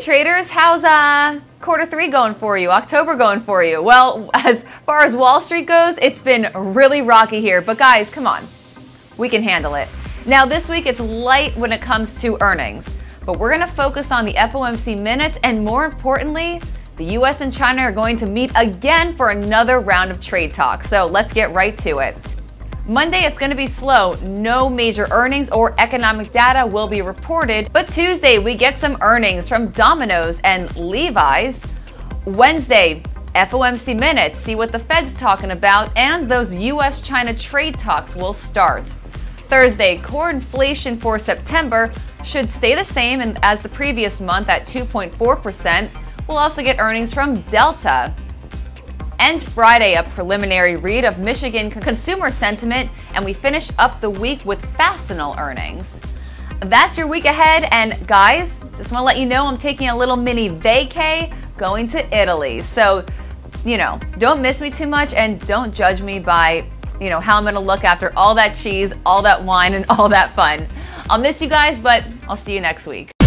traders, how's Q3 going for you? October going for you? Well, as far as Wall Street goes, it's been really rocky here. But guys, come on. We can handle it. Now this week it's light when it comes to earnings. But we're going to focus on the FOMC minutes, and more importantly, the US and China are going to meet again for another round of trade talks. So let's get right to it. Monday, it's going to be slow. No major earnings or economic data will be reported. But Tuesday, we get some earnings from Domino's and Levi's. Wednesday, FOMC minutes, see what the Fed's talking about, and those US-China trade talks will start. Thursday, core inflation for September should stay the same as the previous month at 2.4%. We'll also get earnings from Delta. And Friday, a preliminary read of Michigan consumer sentiment, and we finish up the week with Fastenal earnings. That's your week ahead, and guys, just want to let you know I'm taking a little mini vacay going to Italy. So, don't miss me too much, and don't judge me by, how I'm going to look after all that cheese, all that wine, and all that fun. I'll miss you guys, but I'll see you next week.